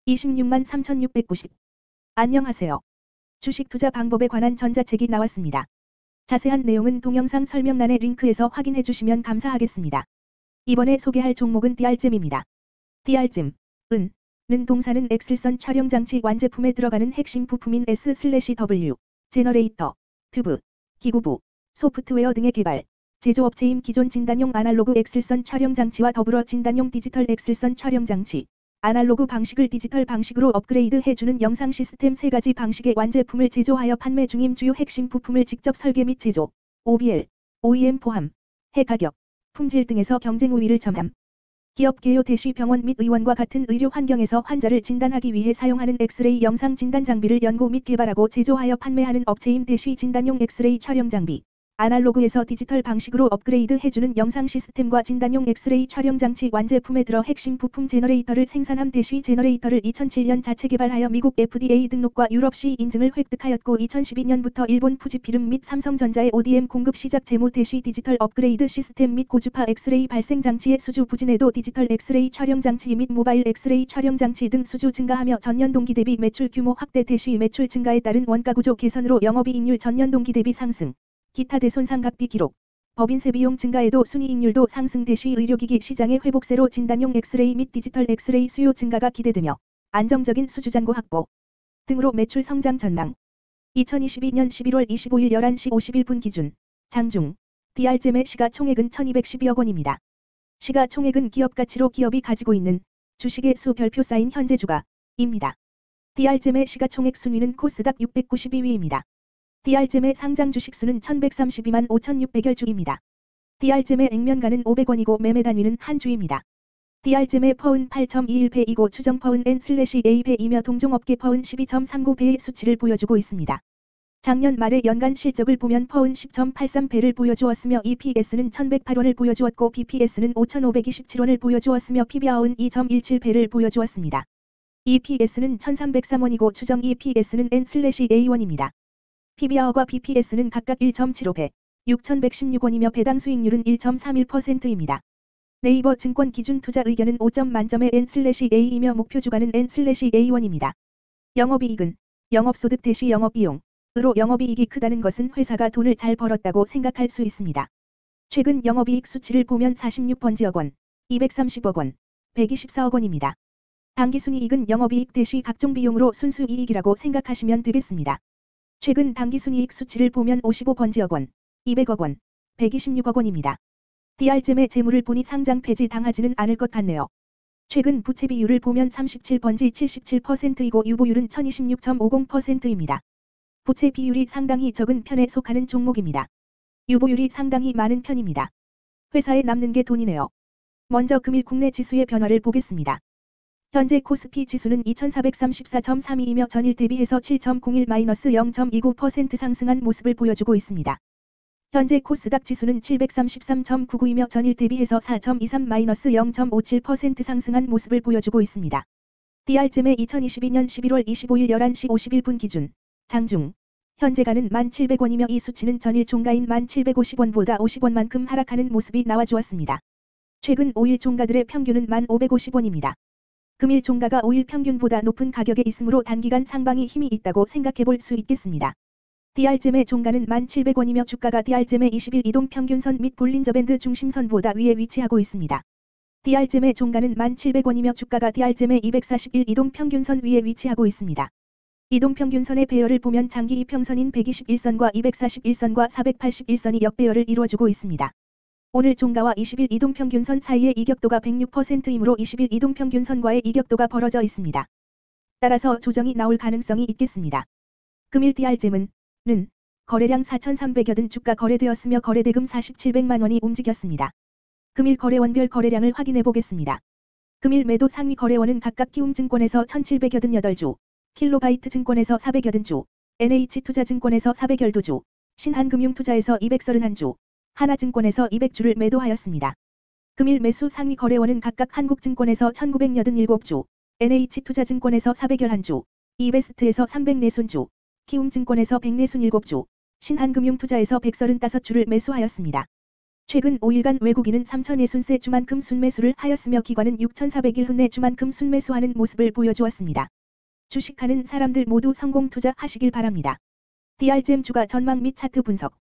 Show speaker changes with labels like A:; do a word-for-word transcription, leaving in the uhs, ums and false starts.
A: 이십육만 삼천육백구십. 안녕하세요. 주식 투자 방법에 관한 전자책이 나왔습니다. 자세한 내용은 동영상 설명란의 링크에서 확인해 주시면 감사하겠습니다. 이번에 소개할 종목은 디알잼입니다. 디알잼, 은, 는 동사는 엑셀선 촬영장치 완제품에 들어가는 핵심 부품인 S/W, 제너레이터, 튜브, 기구부, 소프트웨어 등의 개발, 제조업체임. 기존 진단용 아날로그 엑셀선 촬영장치와 더불어 진단용 디지털 엑셀선 촬영장치, 아날로그 방식을 디지털 방식으로 업그레이드 해주는 영상 시스템 세 가지 방식의 완제품을 제조하여 판매 중임. 주요 핵심 부품을 직접 설계 및 제조, 오비엘, 오이엠 포함, 해 가격, 품질 등에서 경쟁 우위를 점함. 기업 개요 대쉬 병원 및 의원과 같은 의료 환경에서 환자를 진단하기 위해 사용하는 엑스레이 영상 진단 장비를 연구 및 개발하고 제조하여 판매하는 업체임. 대쉬 진단용 엑스레이 촬영 장비, 아날로그에서 디지털 방식으로 업그레이드 해주는 영상 시스템과 진단용 엑스레이 촬영 장치 완제품에 들어 핵심 부품 제너레이터를 생산함. 대쉬 제너레이터를 이천칠 년 자체 개발하여 미국 에프디에이 등록과 유럽 씨이 인증을 획득하였고 이천십이 년부터 일본 푸지필름 및 삼성전자의 오디엠 공급 시작. 재무 대쉬 디지털 업그레이드 시스템 및 고주파 엑스레이 발생 장치의 수주 부진에도 디지털 엑스레이 촬영 장치 및 모바일 엑스레이 촬영 장치 등 수주 증가하며 전년 동기 대비 매출 규모 확대. 대쉬 매출 증가에 따른 원가 구조 개선으로 영업이익률 전년 동기 대비 상승. 기타 대손상 각비 기록, 법인세 비용 증가에도 순이익률도 상승. 대쉬 의료기기 시장의 회복세로 진단용 엑스레이 및 디지털 엑스레이 수요 증가가 기대되며 안정적인 수주잔고 확보 등으로 매출 성장 전망. 이천이십이 년 십일월 이십오일 열한 시 오십일 분 기준 장중 디알잼의 시가총액은 천이백십이억 원입니다. 시가총액은 기업가치로 기업이 가지고 있는 주식의 수 별표 쌓인 현재 주가입니다. 디알잼의 시가총액 순위는 코스닥 육백구십이 위입니다. 디알잼의 상장 주식수는 천백삼십이만 오천육백여 주입니다. 디알잼의 액면가는 오백 원이고 매매 단위는 한 주입니다. 디알잼의 퍼은 팔 점 이일 배이고 추정 퍼은 엔/에이 배이며 동종업계 퍼은 십이 점 삼구 배의 수치를 보여주고 있습니다. 작년 말의 연간 실적을 보면 퍼은 십 점 팔삼 배를 보여주었으며 이피에스는 천백팔 원을 보여주었고 비피에스는 오천오백이십칠 원을 보여주었으며 피비알은 이 점 일칠 배를 보여주었습니다. 이피에스는 천삼백삼 원이고 추정 이피에스는 엔/에이 원입니다. 피비알과 비피에스는 각각 일 점 칠오 배, 육천백십육 원이며 배당 수익률은 일 점 삼일 퍼센트입니다. 네이버 증권 기준 투자 의견은 오 점 만점의 엔/에이이며 목표 주가는 엔/에이 원입니다. 영업이익은 영업소득 대쉬 영업비용으로 영업이익이 크다는 것은 회사가 돈을 잘 벌었다고 생각할 수 있습니다. 최근 영업이익 수치를 보면 사십육 번지억 원, 이백삼십억 원, 백이십사억 원입니다. 당기순이익은 영업이익 대쉬 각종 비용으로 순수이익이라고 생각하시면 되겠습니다. 최근 당기순이익 수치를 보면 오십오 번지억 원, 이백억 원, 백이십육억 원입니다. 디알잼의 재물을 보니 상장 폐지 당하지는 않을 것 같네요. 최근 부채 비율을 보면 삼십칠 번지 칠십칠 퍼센트이고 유보율은 천이십육 점 오공 퍼센트입니다. 부채 비율이 상당히 적은 편에 속하는 종목입니다. 유보율이 상당히 많은 편입니다. 회사에 남는 게 돈이네요. 먼저 금일 국내 지수의 변화를 보겠습니다. 현재 코스피 지수는 이천사백삼십사 점 삼이이며 전일 대비해서 칠 점 공일 마이너스 영 점 이구 퍼센트 상승한 모습을 보여주고 있습니다. 현재 코스닥 지수는 칠백삼십삼 점 구구이며 전일 대비해서 사 점 이삼 마이너스 영 점 오칠 퍼센트 상승한 모습을 보여주고 있습니다. 디알잼의 이천이십이 년 십일월 이십오일 열한 시 오십일 분 기준 장중 현재가는 만 칠백 원이며 이 수치는 전일 종가인 만 칠백오십 원보다 오십 원만큼 하락하는 모습이 나와주었습니다. 최근 오 일 종가들의 평균은 만 오백오십 원입니다. 금일 종가가 오 일 평균보다 높은 가격에 있으므로 단기간 상방이 힘이 있다고 생각해 볼 수 있겠습니다. 디알잼의 종가는 만 칠백 원이며 주가가 디알잼의 이십 일 이동 평균선 및 볼린저밴드 중심선보다 위에 위치하고 있습니다. 디알잼의 종가는 만 칠백 원이며 주가가 디알잼의 이백사십일 이동 평균선 위에 위치하고 있습니다. 이동 평균선의 배열을 보면 장기 이평선인 백이십일 선과 이백사십일 선과 사백팔십일 선이 역배열을 이루어주고 있습니다. 오늘 종가와 이십 일 이동평균선 사이의 이격도가 백육 퍼센트이므로 이십 일 이동평균선과의 이격도가 벌어져 있습니다. 따라서 조정이 나올 가능성이 있겠습니다. 금일 디알잼은 는 거래량 사천삼백여 든 주가 거래되었으며 거래대금 사천칠백만 원이 움직였습니다. 금일 거래원별 거래량을 확인해 보겠습니다. 금일 매도 상위 거래원은 각각 키움증권에서 천칠백여 든 여덟 주, 킬로바이트 증권에서 사백여 든 주, 엔에이치투자증권에서 사백십이 주, 신한금융투자에서 이백삼십일 주, 하나증권에서 이백 주를 매도하였습니다. 금일 매수 상위 거래원은 각각 한국증권에서 천구백팔십칠 주, 엔에이치투자증권에서 사백십일 주, 이베스트에서 삼백사 주, 키움증권에서 백사십칠 주, 신한금융투자에서 백삼십오 주를 매수하였습니다. 최근 오 일간 외국인은 삼천육십세 주만큼 순매수를 하였으며 기관은 육천사백일 흔내 주만큼 순매수하는 모습을 보여주었습니다. 주식하는 사람들 모두 성공 투자하시길 바랍니다. 디알잼 주가 전망 및 차트 분석.